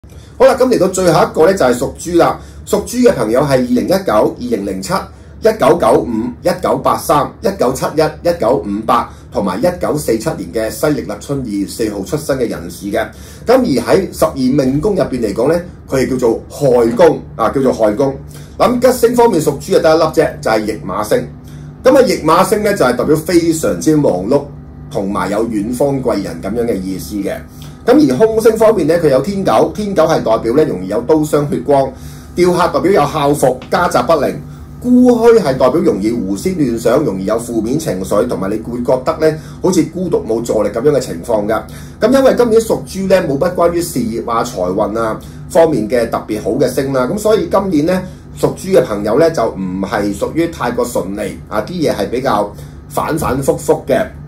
好啦，咁嚟到最後一個咧就係屬豬啦。屬豬嘅朋友係2019、2007、1995、1983、1971、1958同埋1947年嘅西曆立春2月4號出生嘅人士嘅。咁而喺12命宮入邊嚟講咧，佢係叫做亥宮啊，叫做亥宮。咁吉星方面屬豬就得一粒啫，就係驛馬星。咁啊，驛馬星咧就係代表非常之忙碌，同埋有遠方貴人咁樣嘅意思嘅。咁而凶星方面咧，佢有天狗，天狗係代表咧容易有刀傷血光，吊客代表有孝服，家宅不寧，孤虛係代表容易胡思亂想，容易有負面情緒，同埋你會覺得咧好似孤獨冇助力咁樣嘅情況㗎。咁因為今年屬豬咧冇乜關於事業啊、財運啊方面嘅特別好嘅星啦，咁所以今年咧屬豬嘅朋友咧就唔係屬於太過順利啊，啲嘢係比較反反覆覆嘅。